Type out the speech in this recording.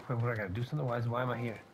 What, I gotta do something? Why am I here?